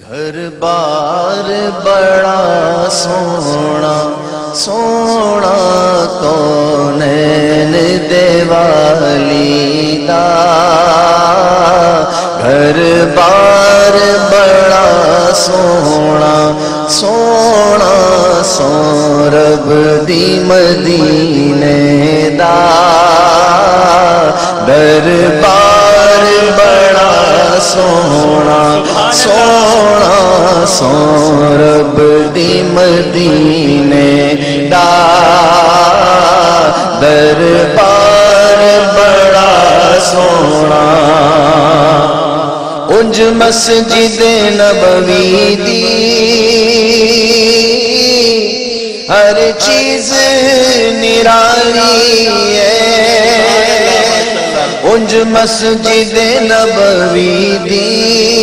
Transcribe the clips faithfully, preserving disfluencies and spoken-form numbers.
گھر بار بڑا سونا سونا کونین دیوالی دا گھر بار بڑا سونا سونا سورب دی مدینے دا دربار بڑا سونا سونا سورب دی مدینے دا دربار بڑا سونا انج مسجد نبوی دی ہر چیز نرالی ہے انج مسجد نبوی دی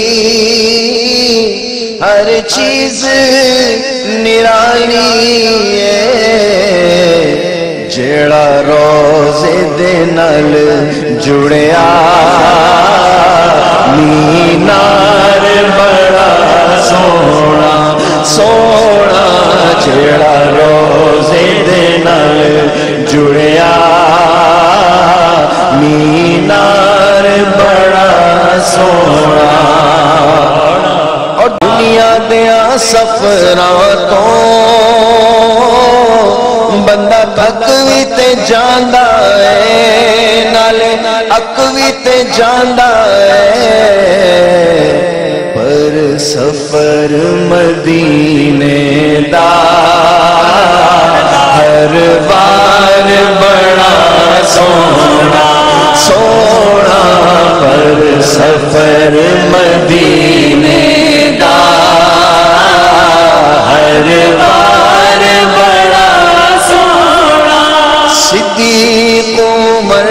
ہر چیز نرالی ہے جیڑا روزے دے نال جڑیا مینار بڑا سونا سونا جیڑا روزے دے نال جڑیا مینار بڑا سونا اور دنیا دیا سفراں تو بندہ تھک بھی تے جاندا ہے نالے اک بھی تے جاندا ہے پر سفر مدینے دا ہر بار بڑا سونا سونا پر سفر مدینے دا ہر بار بڑا سونا صدیق عمر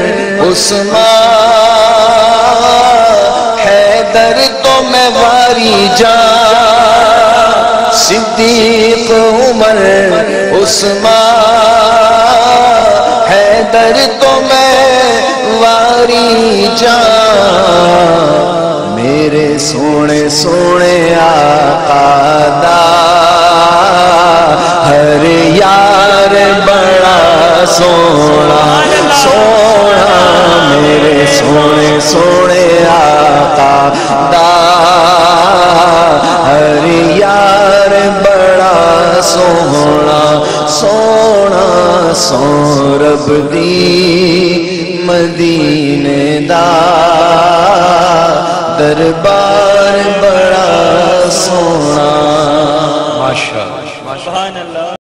عثمان حیدر تو میں واری جان صدیق عمر عثمان حیدر تو میں واری جان میرے سونے سونے آقا دا ہر یار بڑا سونا سونا میرے سونے سونے آقا دا ہر یار بڑا سونا سونا سورب دی مدینے دا دربار بڑا سونا ماشاءاللہ سبحان اللہ.